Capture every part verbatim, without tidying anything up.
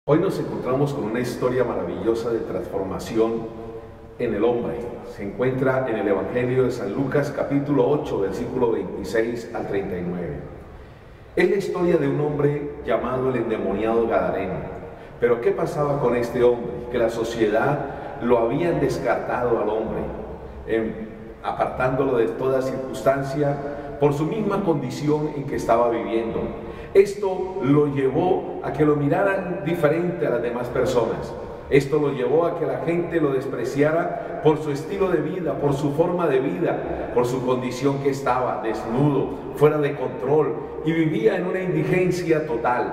Hoy nos encontramos con una historia maravillosa de transformación en el hombre. Se encuentra en el Evangelio de San Lucas, capítulo ocho, versículo veintiséis al treinta y nueve. Es la historia de un hombre llamado el endemoniado Gadareno. Pero ¿qué pasaba con este hombre? Que la sociedad lo habían descartado al hombre, eh, apartándolo de toda circunstancia por su misma condición en que estaba viviendo. Esto lo llevó a que lo miraran diferente a las demás personas. Esto lo llevó a que la gente lo despreciara por su estilo de vida, por su forma de vida, por su condición que estaba desnudo, fuera de control y vivía en una indigencia total.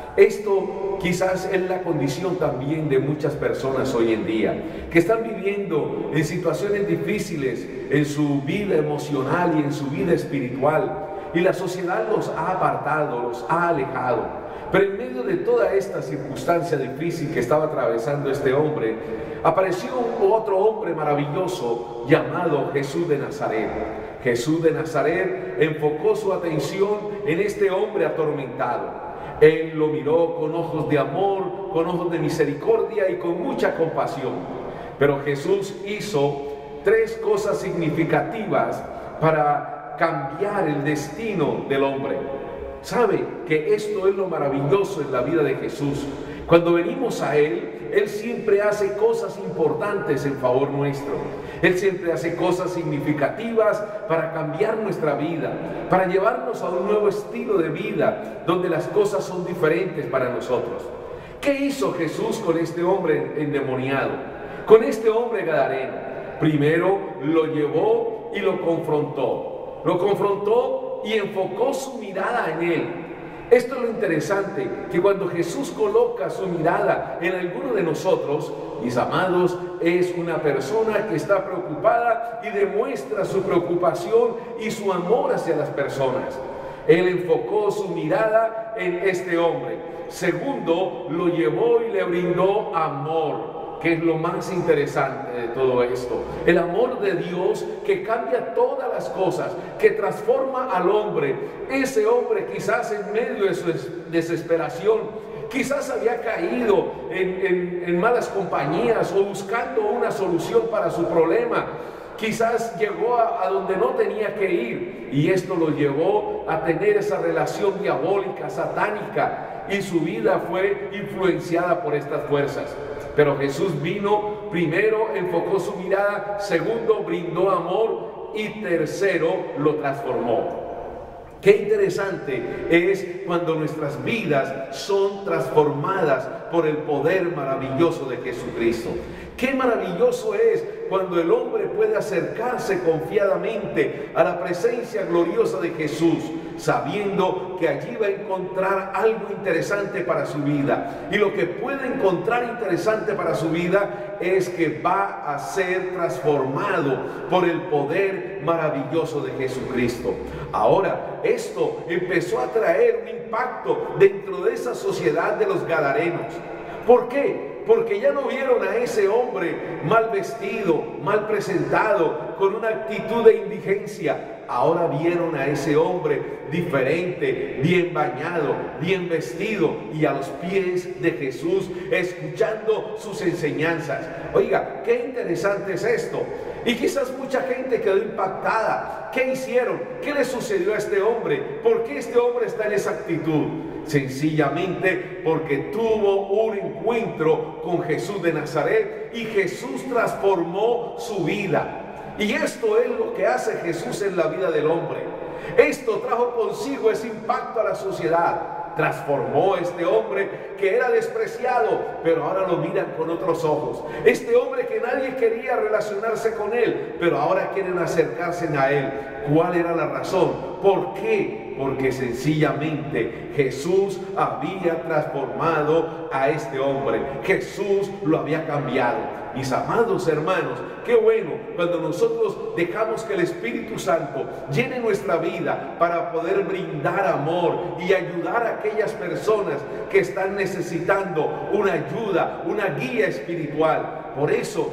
Esto quizás es la condición también de muchas personas hoy en día, que están viviendo en situaciones difíciles en su vida emocional y en su vida espiritual. Y la sociedad los ha apartado, los ha alejado. Pero en medio de toda esta circunstancia difícil que estaba atravesando este hombre, apareció otro hombre maravilloso llamado Jesús de Nazaret. Jesús de Nazaret enfocó su atención en este hombre atormentado. Él lo miró con ojos de amor, con ojos de misericordia y con mucha compasión. Pero Jesús hizo tres cosas significativas para cambiar el destino del hombre. ¿Sabe que esto es lo maravilloso en la vida de Jesús? Cuando venimos a Él, Él siempre hace cosas importantes en favor nuestro. Él siempre hace cosas significativas para cambiar nuestra vida, para llevarnos a un nuevo estilo de vida, donde las cosas son diferentes para nosotros. ¿Qué hizo Jesús con este hombre endemoniado? Con este hombre gadareno. Primero lo llevó y lo confrontó. Lo confrontó y enfocó su mirada en él. Esto es lo interesante, que cuando Jesús coloca su mirada en alguno de nosotros, mis amados, es una persona que está preocupada y demuestra su preocupación y su amor hacia las personas. Él enfocó su mirada en este hombre. Segundo, lo llevó y le brindó amor, que es lo más interesante de todo esto. El amor de Dios que cambia todas las cosas, que transforma al hombre. Ese hombre quizás en medio de su desesperación, quizás había caído en, en, en malas compañías o buscando una solución para su problema. Quizás llegó a, a donde no tenía que ir y esto lo llevó a tener esa relación diabólica, satánica, y su vida fue influenciada por estas fuerzas. Pero Jesús vino, primero enfocó su mirada, segundo brindó amor y tercero lo transformó. Qué interesante es cuando nuestras vidas son transformadas por el poder maravilloso de Jesucristo. Qué maravilloso es cuando el hombre puede acercarse confiadamente a la presencia gloriosa de Jesús, sabiendo que allí va a encontrar algo interesante para su vida. Y lo que puede encontrar interesante para su vida es que va a ser transformado por el poder maravilloso de Jesucristo. Ahora, esto empezó a traer un impacto dentro de esa sociedad de los gadarenos. ¿Por qué? Porque ya no vieron a ese hombre mal vestido, mal presentado, con una actitud de indigencia. Ahora vieron a ese hombre diferente, bien bañado, bien vestido y a los pies de Jesús, escuchando sus enseñanzas. Oiga, qué interesante es esto. Y quizás mucha gente quedó impactada. ¿Qué hicieron? ¿Qué le sucedió a este hombre? ¿Por qué este hombre está en esa actitud? Sencillamente porque tuvo un encuentro con Jesús de Nazaret y Jesús transformó su vida. Y esto es lo que hace Jesús en la vida del hombre. Esto trajo consigo ese impacto a la sociedad. Transformó a este hombre que era despreciado, pero ahora lo miran con otros ojos. Este hombre que nadie quería relacionarse con él, pero ahora quieren acercarse a él. ¿Cuál era la razón? ¿Por qué? Porque sencillamente Jesús había transformado a este hombre. Jesús lo había cambiado. Mis amados hermanos, qué bueno cuando nosotros dejamos que el Espíritu Santo llene nuestra vida para poder brindar amor y ayudar a aquellas personas que están necesitando una ayuda, una guía espiritual. Por eso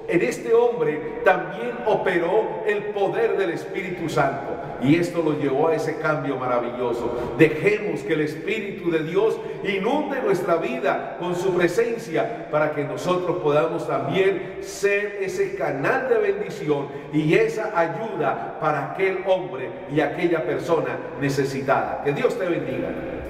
en este hombre también operó el poder del Espíritu Santo. Y esto lo llevó a ese cambio maravilloso. Dejemos que el Espíritu de Dios inunde nuestra vida con su presencia para que nosotros podamos también ser ese canal de bendición y esa ayuda para aquel hombre y aquella persona necesitada. Que Dios te bendiga.